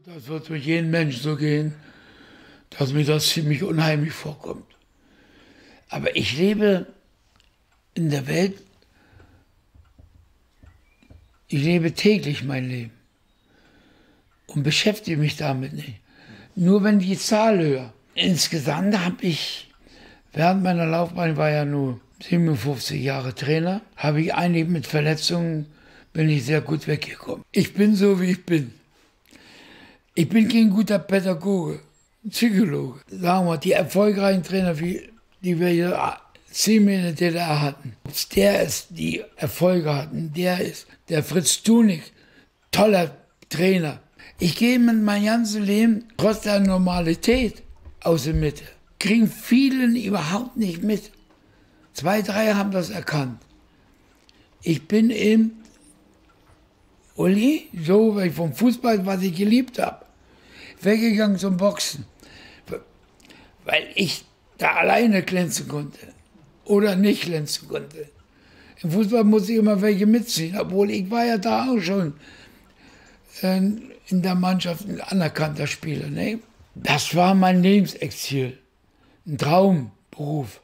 Das wird für jeden Menschen so gehen, dass mir das ziemlich unheimlich vorkommt. Aber ich lebe in der Welt, ich lebe täglich mein Leben und beschäftige mich damit nicht. Nur wenn die Zahl höher. Insgesamt habe ich, während meiner Laufbahn, ich war ja nur 57 Jahre Trainer, habe ich eigentlich mit Verletzungen, bin ich sehr gut weggekommen. Ich bin so, wie ich bin. Ich bin kein guter Pädagoge, Psychologe. Sagen wir, die erfolgreichen Trainer, die wir hier 10 in der DDR hatten, ob es der ist, die Erfolge hatten, der Fritz Tunig, toller Trainer. Ich gehe mit meinem ganzen Leben trotz der Normalität aus der Mitte. Kriegen vielen überhaupt nicht mit. 2, 3 haben das erkannt. Ich bin eben Uli, so weil ich vom Fußball, was ich geliebt habe, weggegangen zum Boxen, weil ich da alleine glänzen konnte oder nicht glänzen konnte. Im Fußball muss ich immer welche mitziehen, obwohl ich war ja da auch schon in der Mannschaft ein anerkannter Spieler. Ne? Das war mein Lebensexil, ein Traumberuf.